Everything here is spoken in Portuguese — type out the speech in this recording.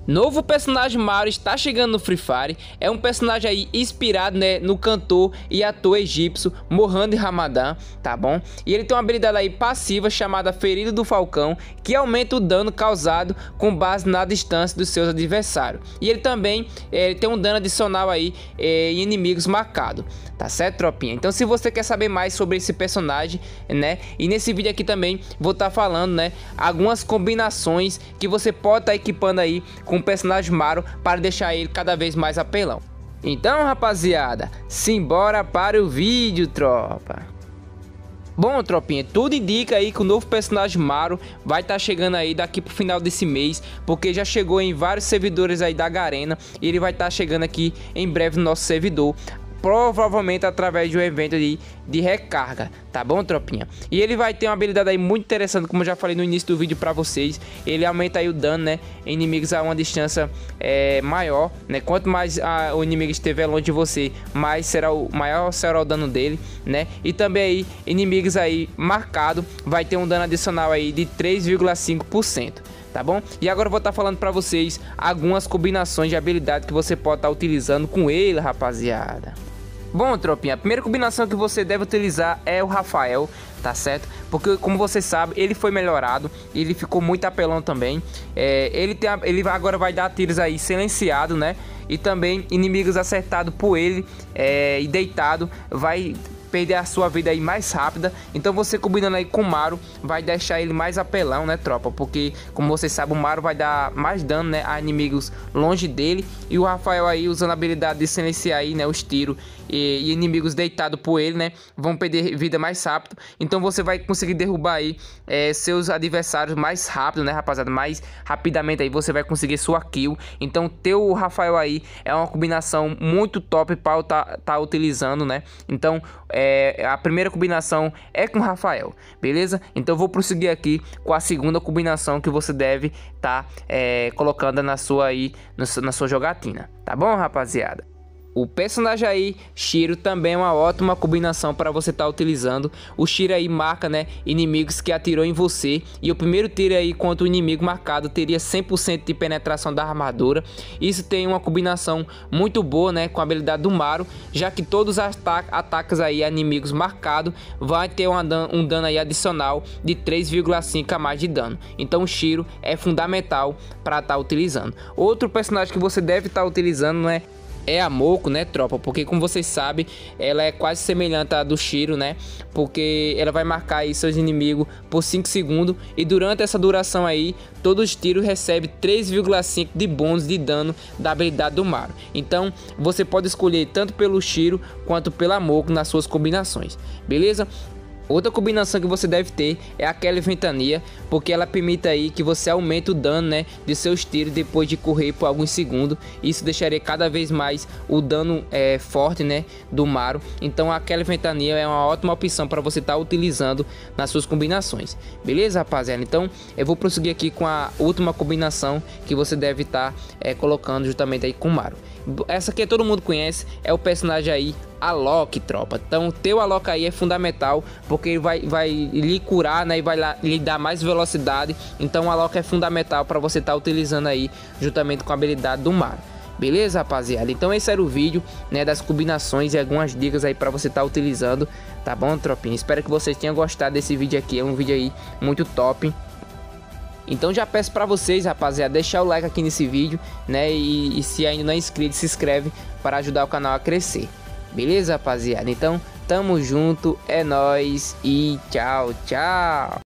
Novo personagem Mario está chegando no Free Fire. É um personagem aí inspirado, né, no cantor e ator egípcio Mohamed Ramadan, tá bom? E ele tem uma habilidade aí passiva chamada Ferida do Falcão, que aumenta o dano causado com base na distância dos seus adversários. E ele também tem um dano adicional aí em inimigos marcados, tá certo, tropinha? Então se você quer saber mais sobre esse personagem, né, e nesse vídeo aqui também vou estar falando, né, algumas combinações que você pode estar equipando aí com o personagem Mario para deixar ele cada vez mais apelão. Então, rapaziada, simbora para o vídeo, tropa. Bom, tropinha, tudo indica aí que o novo personagem Mario vai estar chegando aí daqui pro final desse mês, porque já chegou em vários servidores aí da Garena e ele vai estar chegando aqui em breve no nosso servidor, provavelmente através de um evento de recarga, tá bom, tropinha? E ele vai ter uma habilidade aí muito interessante, como eu já falei no início do vídeo pra vocês. Ele aumenta aí o dano, né, em inimigos a uma distância maior, né? Quanto mais o inimigo estiver longe de você, maior será o dano dele, né? E também aí, inimigos aí marcado vai ter um dano adicional aí de 3,5%. Tá bom? E agora eu vou estar falando pra vocês algumas combinações de habilidade que você pode estar utilizando com ele, rapaziada. Bom, tropinha, a primeira combinação que você deve utilizar é o Rafael, tá certo? Porque, como você sabe, ele foi melhorado, ele ficou muito apelão também. Ele agora vai dar tiros aí silenciado, né? E também inimigos acertados por ele e deitado vai perder a sua vida aí mais rápida. Então você combinando aí com o Mario vai deixar ele mais apelão, né, tropa? Porque, como vocês sabem, o Mario vai dar mais dano, né, a inimigos longe dele. E o Rafael aí usando a habilidade de silenciar aí, né, os tiros e inimigos deitados por ele, né, vão perder vida mais rápido. Então você vai conseguir derrubar aí seus adversários mais rápido, né, rapaziada? Mais rapidamente aí você vai conseguir sua kill. Então ter o Rafael aí é uma combinação muito top para eu tá utilizando, né? Então a primeira combinação é com o Rafael, beleza? Então eu vou prosseguir aqui com a segunda combinação que você deve estar colocando na sua jogatina, tá bom, rapaziada? O personagem aí, Shiro, também é uma ótima combinação para você estar utilizando. O Shiro aí marca, né, inimigos que atirou em você. E o primeiro tiro aí contra o inimigo marcado teria 100% de penetração da armadura. Isso tem uma combinação muito boa, né, com a habilidade do Mario, já que todos os ataques aí a inimigos marcados vai ter um dano aí adicional de 3,5 a mais de dano. Então o Shiro é fundamental para estar utilizando. Outro personagem que você deve estar utilizando, né, é a Moko, né, tropa? Porque, como vocês sabem, ela é quase semelhante à do Shiro, né? Porque ela vai marcar aí seus inimigos por 5 segundos. E durante essa duração aí, todos os tiros recebem 3,5 de bônus de dano da habilidade do Mario. Então, você pode escolher tanto pelo Shiro quanto pela Moko nas suas combinações, beleza? Outra combinação que você deve ter é aquela ventania, porque ela permite aí que você aumente o dano, né, de seus tiros depois de correr por alguns segundos. Isso deixaria cada vez mais o dano forte, né, do Mario. Então aquela ventania é uma ótima opção para você estar utilizando nas suas combinações, beleza, rapaziada? Então eu vou prosseguir aqui com a última combinação que você deve estar colocando justamente aí com o Mario. Essa aqui todo mundo conhece, é o personagem aí Alok, tropa. Então ter o Alok aí é fundamental, porque ele vai lhe curar, né, e vai lhe dar mais velocidade. Então o Alok é fundamental para você estar utilizando aí juntamente com a habilidade do Mario, beleza, rapaziada? Então esse era o vídeo, né, das combinações e algumas dicas aí para você estar utilizando, tá bom, tropinha? Espero que vocês tenham gostado desse vídeo aqui, é um vídeo aí muito top. Então já peço pra vocês, rapaziada, deixar o like aqui nesse vídeo, né? E se ainda não é inscrito, se inscreve para ajudar o canal a crescer. Beleza, rapaziada? Então, tamo junto, é nóis e tchau, tchau!